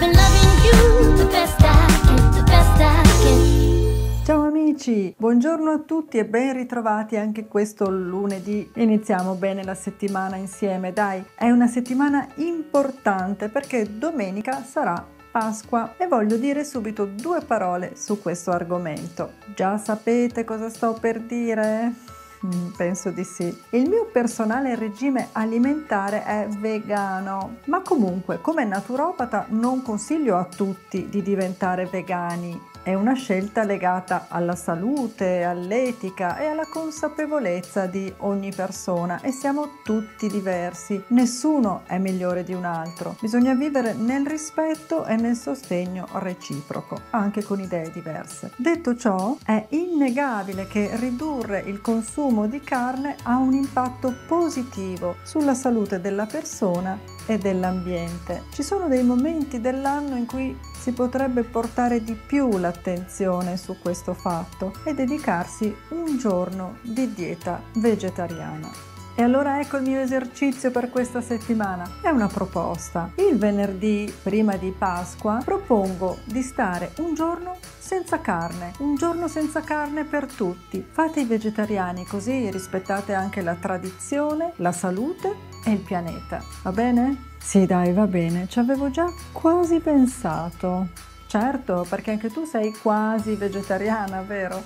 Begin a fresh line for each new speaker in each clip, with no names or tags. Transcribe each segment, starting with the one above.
Ciao amici, buongiorno a tutti e ben ritrovati anche questo lunedì. Iniziamo bene la settimana insieme, dai. È una settimana importante perché domenica sarà Pasqua e voglio dire subito due parole su questo argomento. Già sapete cosa sto per dire? Penso di sì. Il mio personale regime alimentare è vegano, ma comunque come naturopata non consiglio a tutti di diventare vegani. È una scelta legata alla salute, all'etica e alla consapevolezza di ogni persona e siamo tutti diversi. Nessuno è migliore di un altro. Bisogna vivere nel rispetto e nel sostegno reciproco, anche con idee diverse. Detto ciò, è innegabile che ridurre il consumo di carne ha un impatto positivo sulla salute della persona e dell'ambiente. Ci sono dei momenti dell'anno in cui si potrebbe portare di più l'attenzione su questo fatto e dedicarsi un giorno di dieta vegetariana. E allora ecco il mio esercizio per questa settimana. È una proposta. Il venerdì, prima di Pasqua, propongo di stare un giorno senza carne. Un giorno senza carne per tutti. Fate i vegetariani così rispettate anche la tradizione, la salute e il pianeta. Va bene? Sì, dai, va bene. Ci avevo già quasi pensato. Certo, perché anche tu sei quasi vegetariana, vero?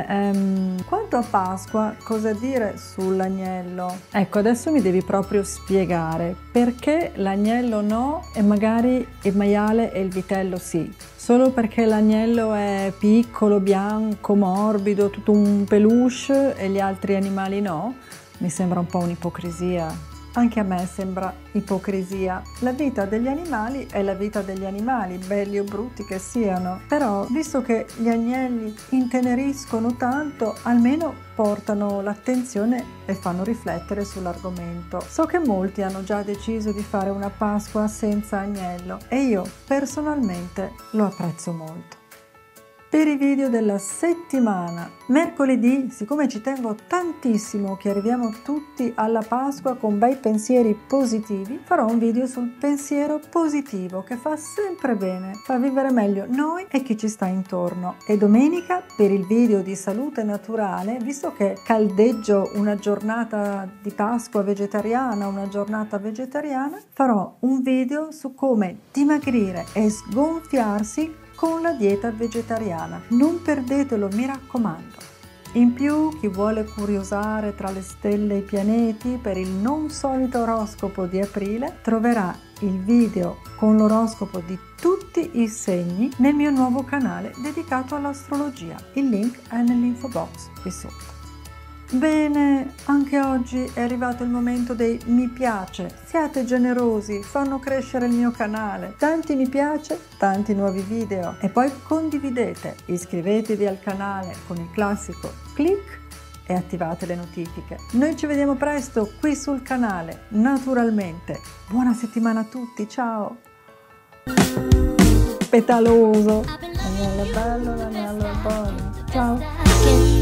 Quanto a Pasqua, cosa dire sull'agnello? Ecco, adesso mi devi proprio spiegare perché l'agnello no e magari il maiale e il vitello sì. Solo perché l'agnello è piccolo, bianco, morbido, tutto un peluche e gli altri animali no? Mi sembra un po' un'ipocrisia. Anche a me sembra ipocrisia. La vita degli animali è la vita degli animali, belli o brutti che siano. Però, visto che gli agnelli inteneriscono tanto, almeno portano l'attenzione e fanno riflettere sull'argomento. So che molti hanno già deciso di fare una Pasqua senza agnello e io personalmente lo apprezzo molto. Per i video della settimana, mercoledì, siccome ci tengo tantissimo che arriviamo tutti alla Pasqua con bei pensieri positivi, farò un video sul pensiero positivo che fa sempre bene, fa vivere meglio noi e chi ci sta intorno. E domenica, per il video di salute naturale, visto che caldeggio una giornata di Pasqua vegetariana, una giornata vegetariana, farò un video su come dimagrire e sgonfiarsi con la dieta vegetariana. Non perdetelo, mi raccomando. In più, chi vuole curiosare tra le stelle e i pianeti per il non solito oroscopo di aprile, troverà il video con l'oroscopo di tutti i segni nel mio nuovo canale dedicato all'astrologia. Il link è nell'info box qui sotto. Bene, anche oggi è arrivato il momento dei mi piace. Siate generosi, fanno crescere il mio canale. Tanti mi piace, tanti nuovi video. E poi condividete, iscrivetevi al canale con il classico click e attivate le notifiche. Noi ci vediamo presto qui sul canale, naturalmente. Buona settimana a tutti, ciao! Petaloso, l'agnello è bello, l'agnello è buono. Ciao!